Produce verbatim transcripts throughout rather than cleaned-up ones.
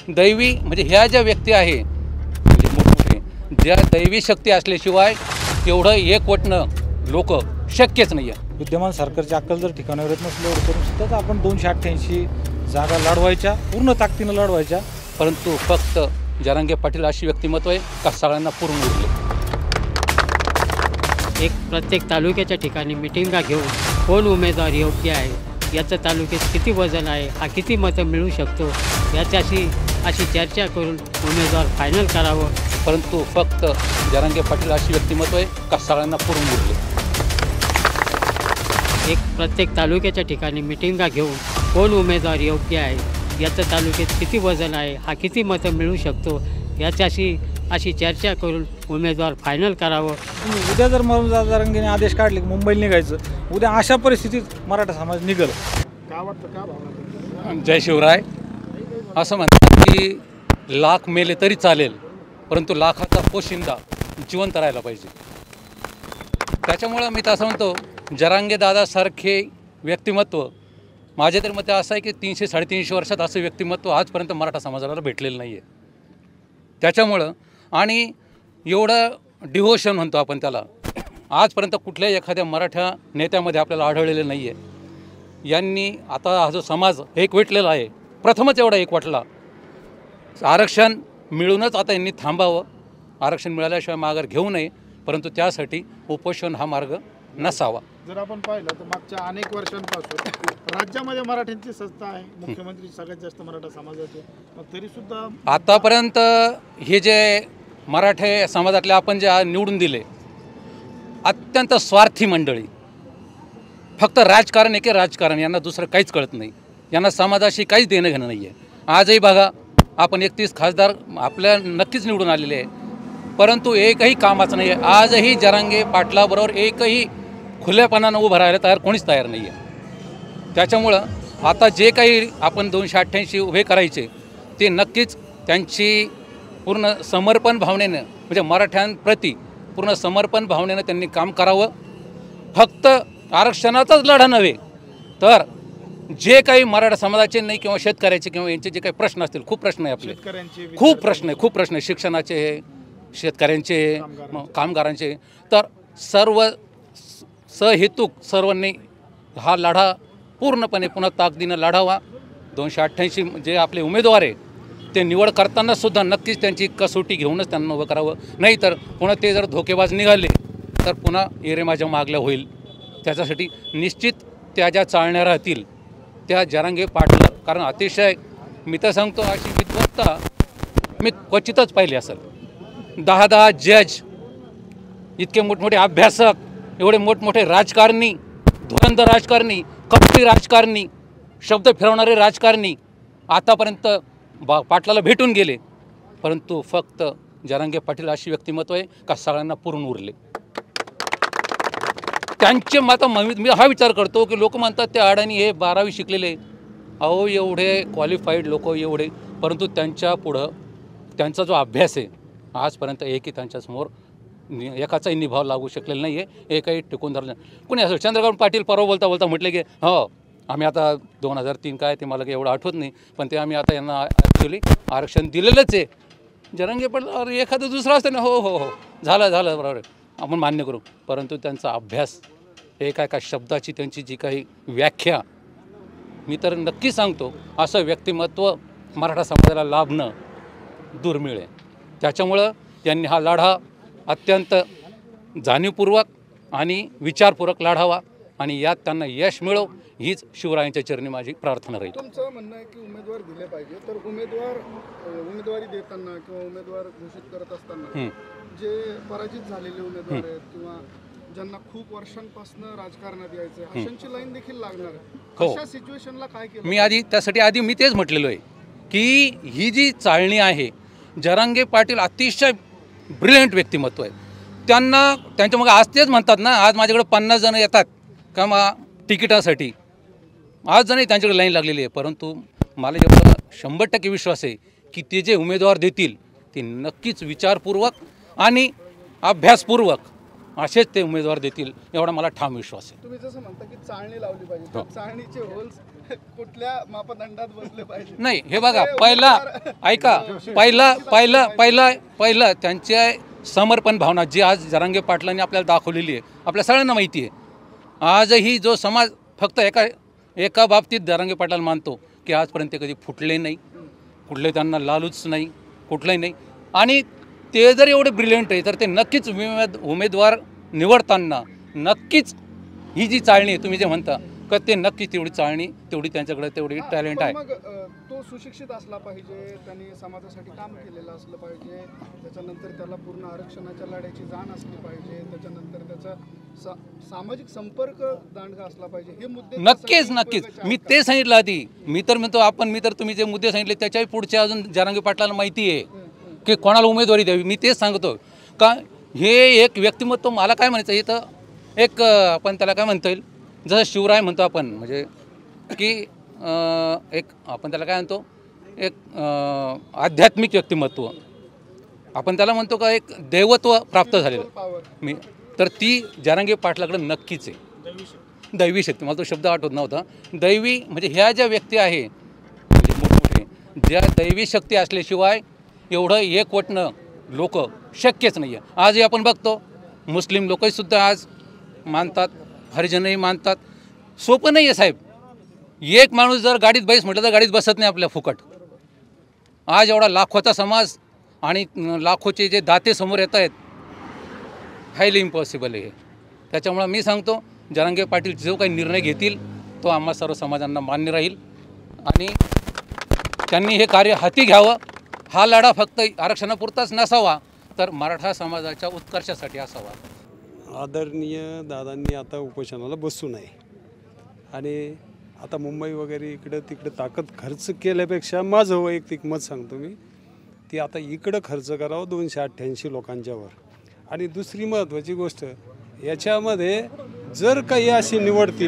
दैवी म्हणजे ह्या ज्या व्यक्ती आहे म्हणजे मोठमोठे ज्या दैवी शक्ती असल्याशिवाय तेवढं एकवटणं लोक शक्यच नाही आहे। विद्यमान सरकारची अक्कल जर ठिकाणावर येत नसल्यावर करून सुद्धा तर आपण दोनशे अठ्ठ्याऐंशी जागा लढवायच्या, पूर्ण ताकदीनं लढवायच्या। परंतु फक्त जरांगे पाटील अशी व्यक्तिमत्व आहे का सगळ्यांना पुरून उरले। एक प्रत्येक तालुक्याच्या ठिकाणी मिटिंगा घेऊन कोण उमेदवार योग्य आहे, याचं तालुक्यात किती वजन आहे, हा किती मतं मिळू शकतो याच्याशी अशी चर्चा करून उमेदवार फायनल करावं। परंतु फक्त जरांगे पाटील अशी व्यक्तिमत्व आहे का सगळ्यांना पुरून उरले। एक प्रत्येक तालुक्याच्या ठिकाणी मिटिंगा घेऊन कोण उमेदवार योग्य आहे, याचं तालुक्यात किती वजन आहे, हा किती मतं मिळू शकतो याच्याशी अशी चर्चा करून उमेदवार फायनल करावं। उद्या जर मला जरांगेने आदेश काढले की मुंबईला निघायचं, उद्या अशा परिस्थितीत मराठा समाज निघेल। काय वाटतं, काय भावना? जय शिवराय असं म्हणतात की लाख मेले तरी चालेल, परंतु लाखाचा पोशिंदा जिवंत राहायला पाहिजे। त्याच्यामुळं मी तर असं म्हणतो जरांगे दादासारखे व्यक्तिमत्व माझ्या तरी मते असं आहे की तीनशे साडेतीनशे वर्षात असं व्यक्तिमत्व आजपर्यंत मराठा समाजाला भेटलेलं नाही आहे। त्याच्यामुळं आणि एवढं डिव्होशन म्हणतो आपण त्याला, आजपर्यंत कुठल्याही एखाद्या मराठा नेत्यामध्ये आपल्याला आढळलेलं नाही आहे। यांनी आता हा जो समाज एकवटलेला आहे, प्रथमच एवढा एकवटला। आरक्षण मिळूनच आता यांनी थांबावं, आरक्षण मिळाल्याशिवाय माघार घेऊ नये, परंतु त्यासाठी उपोषण हा मार्ग नसावा। जर आपण पाहिलं तर मागच्या अनेक वर्षांपासून राज्यामध्ये मराठ्यांची सत्ता आहे, मुख्यमंत्री सगळ्यात जास्त मराठा समाजाचे, मग तरी सुद्धा आतापर्यंत हे जे मराठे समाजातले आपण जे निवडून दिले अत्यंत स्वार्थी मंडळी, फक्त राजकारण एके राजकारण, यांना दुसरं काहीच कळत नाही, यांना समाजाशी काहीच देणं घेणं नाही आहे। आजही बघा आपण एकतीस खासदार आपल्या नक्कीच निवडून आलेले आहे, परंतु एकही कामाचं नाही आहे। आजही जरांगे पाटलाबरोबर एकही खुल्यापणानं उभं राहायला तयार कोणीच तयार नाही आहे। त्याच्यामुळं आता जे काही आपण दोनशे अठ्ठ्याऐंशी उभे करायचे ते नक्कीच त्यांची पूर्ण समर्पण भावनेनं म्हणजे मराठ्यांप्रती पूर्ण समर्पण भावनेनं त्यांनी काम करावं। फक्त आरक्षणाचाच लढा नव्हे तर जे काही मराठा समाजाचे नाही किंवा शेतकऱ्याचे किंवा यांचे जे काही प्रश्न असतील, खूप प्रश्न आहे आपले, खूप प्रश्न आहे खूप प्रश्न आहे शिक्षणाचे आहे, शेतकऱ्यांचे, कामगारांचे, तर सर्व सहेतुक सर्वांनी हा लढा पूर्णपणे पुन्हा ताकदीनं लढावा। दोनशे अठ्ठ्याऐंशी जे आपले उमेदवार आहे ते निवड करताना सुद्धा नक्कीच त्यांची कसोटी घेऊनच त्यांना उभं करावं, नाही तर पुन्हा ते जर धोकेबाज निघाले तर पुन्हा एरे माझ्या मागल्या होईल। त्याच्यासाठी निश्चित त्या ज्या चालण्या राहतील त्या जरांगे पाटील, कारण अतिशय मी तर सांगतो अशी विद्वत्ता मी क्वचितच पाहिली असेल। दहा दहा जज, इतके मोठमोठे अभ्यासक, एवढे मोठमोठे राजकारणी, धुरंधर राजकारणी, कपटी राजकारणी, शब्द फिरवणारे राजकारणी आतापर्यंत बा पाटलाला भेटून गेले, परंतु फक्त जरांगे पाटील अशी व्यक्तिमत्व आहे का सगळ्यांना पुरून उरले। त्यांचे मत मी हा विचार करतो की लोक म्हणतात ते अडाणी हे बारावी शिकलेले, अहो एवढे क्वालिफाईड लोक एवढे, परंतु त्यांच्या पुढं त्यांचा जो अभ्यास आहे आजपर्यंत एकही त्यांच्यासमोर एकाचाही निभाव लागू शकलेला नाही आहे, एकही टिकून धरलं नाही। कुणी असं चंद्रकांत पाटील परवा बोलता बोलता म्हटले की हो आम्ही आता दोन हजार तीन काय ते मला काही एवढं आठवत नाही, पण ते आम्ही आता यांना ॲक्च्युली आरक्षण दिलेलंच आहे। जरांगे पाटील एखादं दुसरं असतं ना, हो हो हो झालं झालं बरोबर आपण मान्य करू, परंतु त्यांचा अभ्यास, एका एका शब्दाची त्यांची जी काही व्याख्या, मी तर नक्की सांगतो असं व्यक्तिमत्व मराठा समाजाला लाभणं दुर्मिळ आहे। त्याच्यामुळं त्यांनी हा लढा अत्यंत जाणीवपूर्वक आणि विचारपूर्वक लढावा आणि यात त्यांना यश मिळो हीच शिवरायांच्या चरणी माझी प्रार्थना राहील। तुमचं म्हणणं आहे की उमेदवार दिले पाहिजे, तर उमेदवार उमेदवारी देताना किंवा उमेदवार घोषित करत असताना जे पराजित झालेले उमेदवार आहेत किंवा ज्यांना खूप वर्षांपासून राजकारणात यायचं अशांची लाईन देखील लागणार आहे, अशा सिच्युएशनला काय केलं? मी आधी त्यासाठी आधी मी तेच म्हटलेलो आहे की ही जी चाळणी आहे, जरांगे पाटील अतिशय ब्रिलियंट व्यक्तिमत्व आहे। त्यांना त्यांच्या मग आज तेच म्हणतात ना, आज माझ्याकडे पन्नास जण येतात का मग तिकिटासाठी, आज जणही त्यांच्याकडे लाईन लागलेली आहे, परंतु मला एवढा शंभर टक्के विश्वास आहे की ते जे उमेदवार देतील ते नक्कीच विचारपूर्वक आणि अभ्यासपूर्वक असेच ते उमेदवार देतील, एवढा मला ठाम विश्वास आहे। तुम्ही जसं म्हणता की चाळणी लावली पाहिजे, चाळणीचे होल्स कुठल्या मापदंडात बसले पाहिजे? नाही, हे बघा, पहिला ऐका, पहिला पहिला पहिला पहिला त्यांच्या समर्पण भावना जी आज जरांगे पाटलांनी आपल्याला दाखवलेली आहे, आपल्या सगळ्यांना माहिती आहे. आजही जो समाज फक्त एका एका बाबतीत जरांगे पाटलाला मानतो की आजपर्यंत ते कधी फुटले नाही, कुठले त्यांना लालूच नाही, कुठलंही नाही. आणि ते जर एवढे ब्रिलियंट आहे तर ते नक्कीच उमेद उमेदवार निवडताना नक्कीच ही जी चाळणी आहे तुम्ही जे म्हणता का ते नक्कीच तेवढी चाळणी तेवढी त्यांच्याकडे तेवढी टॅलेंट आहे. मग अ, तो सुशिक्षित असला पाहिजे, त्यांनी समाजासाठी काम केलेलं असलं पाहिजे, त्याच्यानंतर त्याला पूर्ण आरक्षणाच्या लढ्याची जाण असली पाहिजे, त्याच्यानंतर त्याचा सा सामाजिक संपर्क दांडगा असला पाहिजे. हे मुद्दे नक्कीच नक्कीच मी ते सांगितलं आधी. मी तर म्हणतो आपण मी तर तुम्ही जे मुद्दे सांगितले त्याच्याही पुढचे अजून जरांगे पाटलाला माहिती आहे की कोणाला उमेदवारी द्यावी. मी तेच सांगतो का हे एक व्यक्तिमत्व मला काय म्हणायचं, हे तर एक आपण त्याला काय म्हणता येईल, जसं शिवराय म्हणतो आपण, म्हणजे की एक आपण त्याला काय म्हणतो, एक आध्यात्मिक व्यक्तिमत्व आपण त्याला म्हणतो का, एक दैवत्व प्राप्त झालेलं मी तर ती जरांगे पाटलाकडे नक्कीच आहे. दैवी शक्ती, मला तो शब्द आठवत नव्हता. दैवी म्हणजे ह्या ज्या व्यक्ती आहे म्हणजे मोठमोठे ज्या दैवी शक्ती असल्याशिवाय एवढं एकवटणं लोक शक्यच नाही आहे. आजही आपण बघतो मुस्लिम लोकसुद्धा आज मानतात, हरिजनही मानतात. सोपं नाही आहे साहेब. एक माणूस जर गाडीत बैस म्हटलं तर गाडीत बसत नाही आपल्या फुकट. आज एवढा लाखोचा समाज आणि लाखोचे जे दाते समोर येत आहेत, हायली इम्पॉसिबल आहे. त्याच्यामुळं मी सांगतो जरांगे पाटील जो काही निर्णय घेतील तो आम्हा सर्व समाजांना मान्य राहील आणि त्यांनी हे कार्य हाती घ्यावं. हा लढा फक्त आरक्षणापुरताच नसावा तर मराठा समाजाच्या उत्कर्षासाठी असावा. आदरणीय दादांनी आता उपोषणाला बसू नये आणि आता मुंबई वगैरे इकडं तिकडं ताकद खर्च केल्यापेक्षा माझं वैयक्तिक मत सांगतो मी, ती आता इकडं खर्च करावं दोनशे अठ्ठ्याऐंशी लोकांच्यावर. आणि दुसरी महत्त्वाची गोष्ट याच्यामध्ये जर काही अशी निवडतील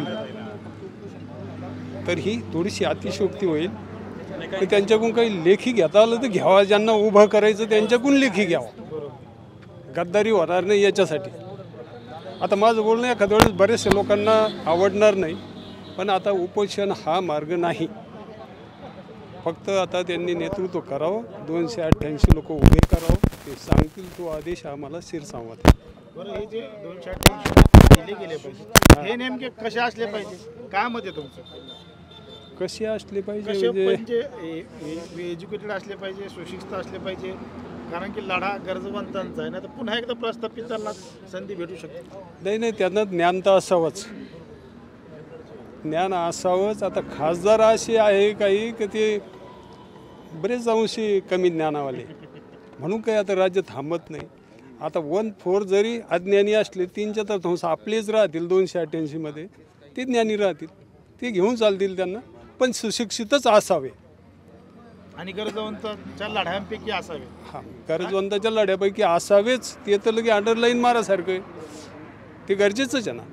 तर ही थोडीशी अतिशयोक्ती होईल की त्यांच्याकडून काही लेखी घेता आलं तर घ्यावा, ज्यांना उभं करायचं त्यांच्याकडून लेखी घ्यावं, गद्दारी होणार नाही याच्यासाठी. आता माझं बोलणं एखाद्या वेळेस बरेचशा लोकांना आवडणार नाही, पण आता उपोषण हा मार्ग नाही. फक्त आता त्यांनी नेतृत्व करावं, दोनशे अठ्ठ्याऐंशी लोक उभे करावं, ते सांगतील तो आदेश आम्हाला शिरसावत. बरं, हे जे दोनशे अठ्ठ्याऐंशी दिले गेले पाहिजे हे नेमके कसे असले पाहिजे, काय मत आहे तुमचं? कसे असले पाहिजे कसे म्हणजे म्हणजे एज्युकेटेड असले पाहिजे, सुशिक्षित असले पाहिजे, कारण की लढा गरजवंतांचा आहे ना, तर पुन्हा एकदा प्रस्थापितांना संधी भेटू शकते. नाही नाही त्यांना ज्ञान तर असावंच, ज्ञान असावंच. आता खासदार असे आहे काही की ते बरेच अंशी कमी ज्ञानावाले, म्हणून काही आता राज्य थांबत नाही. आता वन फोर जरी अज्ञानी असले तीनच्या तर आपलेच राहतील दोनशे अठ्ठ्याऐंशीमध्ये, ते ज्ञानी राहतील, ते घेऊन चालतील त्यांना, पण सुशिक्षितच असावे आणि गरजवंतांच्या लढ्यांपैकी असावे. हां, गरजवंताच्या लढ्यापैकी असावेच. ते तर लगे अंडरलाईन मारासारखं आहे, ते गरजेचंच आहे ना.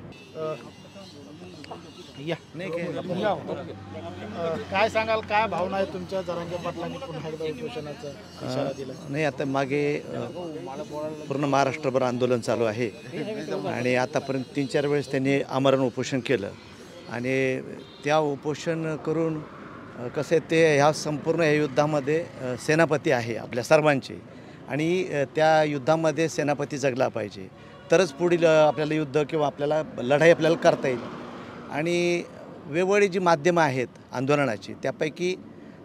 या नाही काय या. अ, काय सांगाल, काय भावना आहे तुमच्या जरांगे पाटलांनी पुन्हा एकदा उपोषणाचा इशारा दिला? नाही, आता मागे अ, पूर्ण महाराष्ट्रभर आंदोलन चालू आहे आणि आतापर्यंत तीन चार वेळेस त्यांनी आमरण उपोषण केलं आणि त्या उपोषण करून अ, कसं आहे ते ह्या संपूर्ण या युद्धामध्ये अ, सेनापती आहे आपल्या सर्वांचे आणि अ, त्या युद्धामध्ये सेनापती जगला पाहिजे तरच पुढील अ, आपल्याला युद्ध किंवा आपल्याला लढाई आपल्याला करता येईल. आणि वेगवेगळी जी माध्यमं आहेत आंदोलनाची त्यापैकी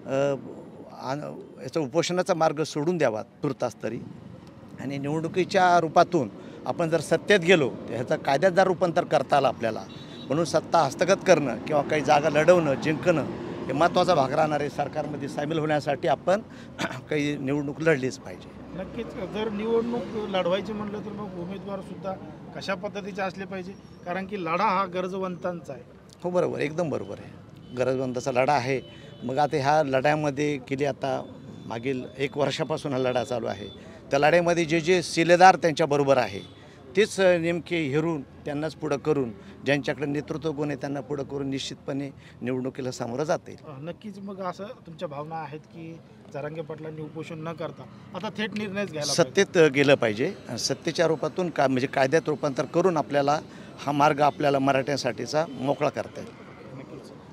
याचा उपोषणाचा मार्ग सोडून द्यावा तुर्तास तरी, आणि निवडणुकीच्या रूपातून आपण जर सत्तेत गेलो तर ह्याचा कायद्यात जर रूपांतर करता आलं आपल्याला, म्हणून सत्ता हस्तगत करणं किंवा काही जागा लढवणं जिंकणं हे महत्त्वाचा भाग राहणार आहे. सरकारमध्ये सामील होण्यासाठी आपण काही निवडणूक लढलीच पाहिजे. नक्कीच. जर निवडणूक लढवायची म्हटलं तर मग उमेदवारसुद्धा कशा पद्धतीचे असले पाहिजे, कारण की लढा हा गरजवंतांचा आहे. हो बरोबर, एकदम बरोबर आहे. गरजवंताचा लढा आहे. मग आता ह्या लढ्यामध्ये गेली आता मागील एक वर्षापासून हा लढा चालू आहे. त्या लढ्यामध्ये जे जे शिलेदार त्यांच्याबरोबर आहे तेच नेमके हेरून त्यांनाच पुढं करून ज्यांच्याकडे नेतृत्व गुण आहे त्यांना पुढं करून निश्चितपणे निवडणुकीला सामोरं जाता येईल. नक्कीच. मग असं तुमच्या भावना आहेत की जरांगे पाटलांनी उपोषण न करता आता थेट निर्णयच घ्यायला सत्तेत गेलं पाहिजे. सत्तेच्या रूपातून का म्हणजे कायद्यात रूपांतर करून आपल्याला हा मार्ग आपल्याला मराठ्यांसाठीचा मोकळा करता येईल. नक्कीच.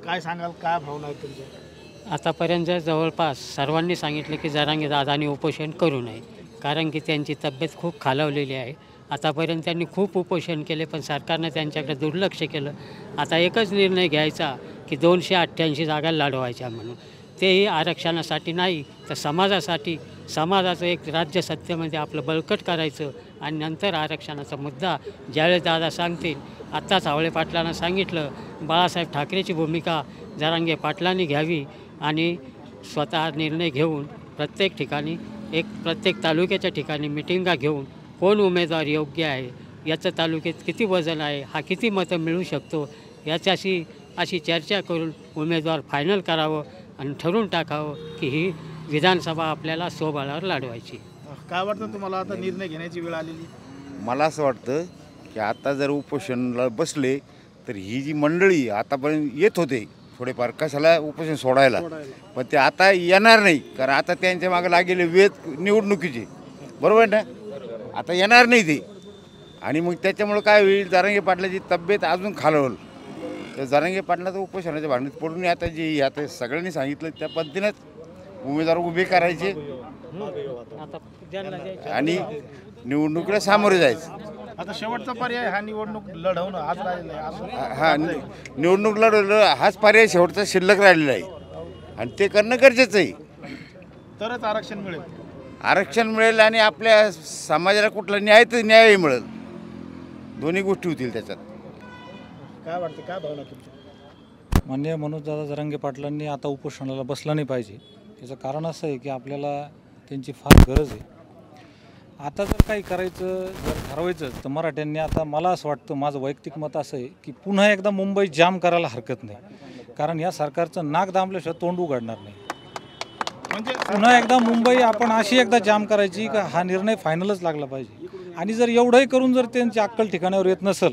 काय सांगाल, काय भावना आहेत तुमच्या? आतापर्यंत जवळपास सर्वांनी सांगितलं की जरांगे दादांनी उपोषण करू नये, कारण की त्यांची तब्येत खूप खालावलेली आहे. आतापर्यंत त्यांनी खूप उपोषण केले, पण सरकारनं त्यांच्याकडे दुर्लक्ष केलं. आता एकच निर्णय घ्यायचा की दोनशे अठ्ठ्याऐंशी जागा लढवायच्या म्हणून, तेही आरक्षणासाठी नाही तर समाजासाठी. समाजाचं एक राज्य सत्तेमध्ये आपलं बळकट करायचं आणि नंतर आरक्षणाचा मुद्दा ज्यावेळेस दादा सांगतील. आत्ताच हावळे पाटलांना सांगितलं, बाळासाहेब ठाकरेची भूमिका जरांगे पाटलांनी घ्यावी आणि स्वतः निर्णय घेऊन प्रत्येक ठिकाणी एक प्रत्येक तालुक्याच्या ठिकाणी मिटिंगा घेऊन कोण उमेदवार योग्य आहे, याचं तालुक्यात किती वजन आहे, हा किती मतं मिळू शकतो, याच्याशी अशी चर्चा करून उमेदवार फायनल करावं आणि ठरवून टाकावं की ही विधानसभा आपल्याला स्वबळावर लढवायची. काय वाटतं तुम्हाला, आता निर्णय घेण्याची वेळ आलेली? मला असं वाटतं की आता जर उपोषणाला बसले तर ही जी मंडळी आतापर्यंत येत होते थोडेफार कशाला उपोषण सोडायला, पण ते आता येणार नाही, कारण आता त्यांच्या मागे लागलेले वेध निवडणुकीचे, बरोबर ना, आता येणार नाही ते. आणि मग त्याच्यामुळं काय होईल, जरांगे पाटलाची तब्येत अजून खालवल तर जरांगे पाटलाचं उपोषणाच्या भांडणीत पडून आता जे आता सगळ्यांनी सांगितलं त्या पद्धतीनेच उमेदवार उभे करायचे आणि निवडणुकीला सामोरे जायचं. आता शेवटचा पर्याय हा निवडणूक लढवणं आज राहिलेलं आहे. आज हा निवडणूक लढवलं हाच पर्याय शेवटचा शिल्लक राहिलेला आहे आणि ते करणं गरजेचं आहे. तरच आरक्षण मिळेल. आरक्षण मिळेल आणि आपल्या समाजाला कुठला न्याय तर न्यायही मिळेल, दोन्ही गोष्टी होतील त्याच्यात. काय वाटतं, काय भावना तुमची? माननीय मनोजदादा जरांगे पाटलांनी आता उपोषणाला बसलं नाही पाहिजे. त्याचं कारण असं आहे की आपल्याला त्यांची फार गरज आहे. आता जर काही करायचं जर ठरवायचं तर मराठ्यांनी आता, मला असं वाटतं, माझं वैयक्तिक मत असं आहे की पुन्हा एकदा मुंबई जाम करायला हरकत नाही, कारण या सरकारचं नाक दाबल्याशिवाय तोंड उघडणार नाही. म्हणजे पुन्हा एकदा मुंबई आपण अशी एकदा जाम करायची का हा निर्णय फायनलच लागला पाहिजे. आणि जर एवढंही करून जर त्यांची अक्कल ठिकाणावर येत नसेल,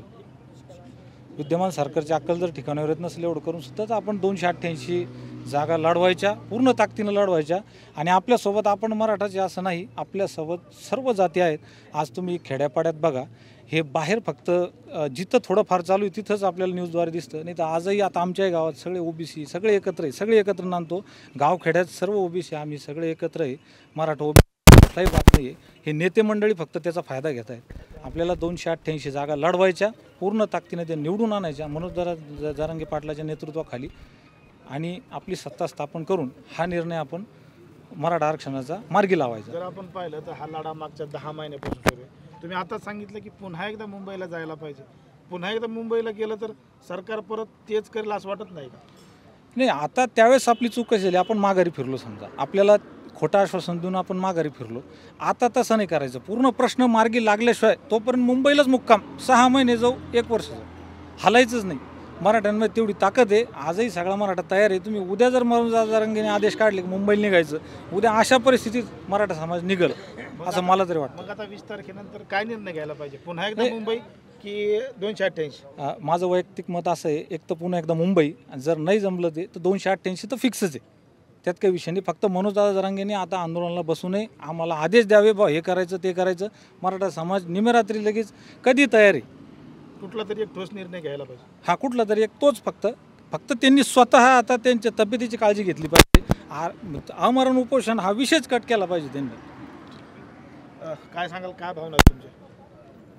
विद्यमान सरकारची अक्कल जर ठिकाणावर येत नसेल एवढं करून सुद्धाच आपण दोनशे अठ्ठ्याऐंशी जागा लढवायच्या, पूर्ण ताकदीनं लढवायच्या. आणि आपल्यासोबत आपण मराठाचे असं नाही, आपल्यासोबत सर्व जाती आहेत. आज तुम्ही खेड्यापाड्यात बघा, हे बाहेर फक्त जिथं थोडंफार चालू आहे तिथंच आपल्याला न्यूजद्वारे दिसतं, नाही तर आजही आता आमच्याही गावात सगळे ओबीसी सगळे एकत्र आहे, सगळे एकत्र नांदतो. गावखेड्यात सर्व ओबीसी आम्ही सगळे एकत्र आहे. मराठा ओबीसी काही बात नाही आहे. हे नेते मंडळी फक्त त्याचा फायदा घेत आहेत. आपल्याला दोनशे अठ्ठ्याऐंशी जागा लढवायच्या, पूर्ण ताकदीने ते निवडून आणायच्या मनोज जरांगे पाटलाच्या नेतृत्वाखाली, आणि आपली सत्ता स्थापन करून हा निर्णय आपण मराठा आरक्षणाचा मार्गी लावायचा. जर आपण पाहिलं तर हा लढा मागच्या दहा महिन्यापासून सुरू आहे. तुम्ही आता सांगितलं की पुन्हा एकदा मुंबईला जायला पाहिजे. पुन्हा एकदा मुंबईला गेलं तर सरकार परत तेच करेल असं वाटत नाही का? नाही, आता त्यावेळेस आपली चूक कशी झाली, आपण माघारी फिरलो. समजा आपल्याला खोटं आश्वासन देऊन आपण माघारी फिरलो. आता तसं नाही करायचं. पूर्ण प्रश्न मार्गी लागल्याशिवाय तोपर्यंत मुंबईलाच मुक्काम, सहा महिने जाऊ, एक वर्ष जाऊ, हलायचंच नाही. मराठ्यांमध्ये तेवढी ताकद आहे. आजही सगळा मराठा तयार आहे. तुम्ही उद्या जर मनोज जरांगेने आदेश काढले की मुंबईला निघायचं, उद्या अशा परिस्थितीत मराठा समाज निघल असं मला तरी वाटतं. मग आता वीस तारखेनंतर काय निर्णय घ्यायला पाहिजे? पुन्हा एकदा मुंबई की दोनशे अठ्ठ्याऐंशी? माझं वैयक्तिक मत असं आहे, एक तर पुन्हा एकदा मुंबई, जर नाही जमलं ते तर दोनशे अठ्ठ्याऐंशी तर फिक्सच आहे, त्यात काही विषय नाही. फक्त मनोजदादा जरांगेने आता आंदोलनाला बसू नये, आम्हाला आदेश द्यावे बा हे करायचं ते करायचं. मराठा समाज निमेरात्री लगेच कधी तयार आहे. कुठला तरी एक ठोस निर्णय घ्यायला पाहिजे. हा कुठला तरी एक, तोच फक्त फक्त त्यांनी स्वतः आता त्यांच्या तब्येतीची काळजी घेतली पाहिजे. आमरण उपोषण हा विषयच कट केला पाहिजे त्यांनी. काय सांगाल, काय भावना तुमच्या?